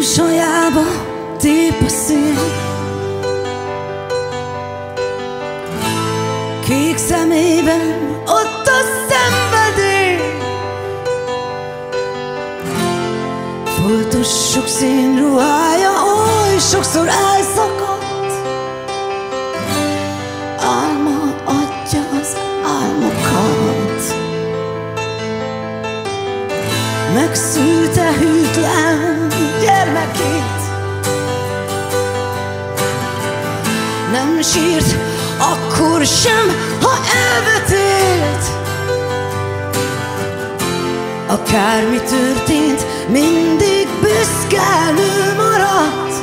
Hajába tép a szél, kék szemében ott a szenvedély. Foltos sok színruhája oly sokszor elszakadt, álma adja az álmokat. Megszülte hűtlen gyermekét, nem sírt akkor sem, ha elvetélt. Akármi történt, mindig büszke nő maradt.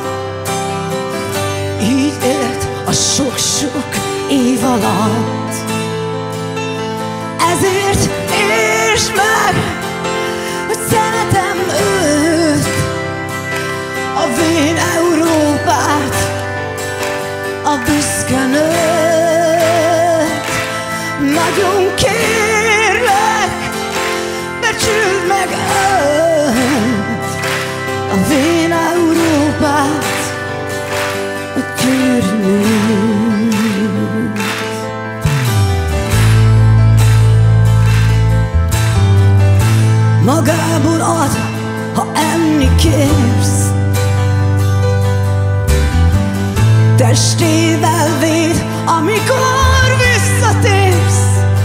Így élt a sok-sok év alatt. Ezért értsd meg, hogy szeretem őt, a vén Európát, a büszke nőt. Nagyon kérlek, becsüld meg őt, a vén Európát, a gyönyörű nőt. Magából ad, ha enni kérsz, testével véd, amikor visszatérsz.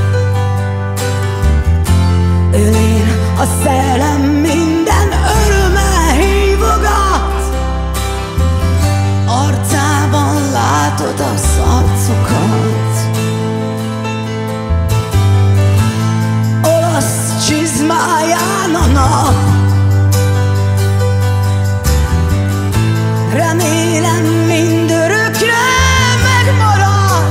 Ölén a szellem minden örömmel hívogat, arcában látod az arcokat. Olasz csizmáján a nap, remélem mindörökre megmarad.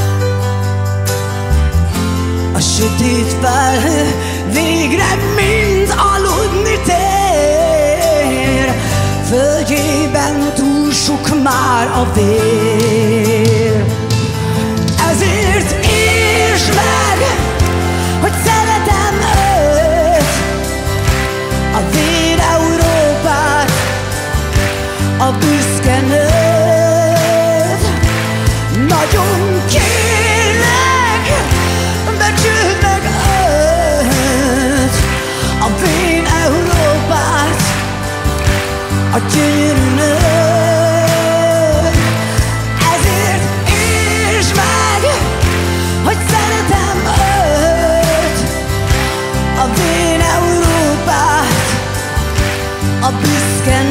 A sötét felhő végre mind aludni tér, földjében túl sok már a vér. Ezért értsd meg, hogy szeretem őt, a vér Európát, a büszke nőt. Nagyon kérlek, becsüld meg őt, a vén Európát, a gyönyörű nőt. Ezért értsd meg, hogy szeretem őt, a vén Európát, a büszke nőt.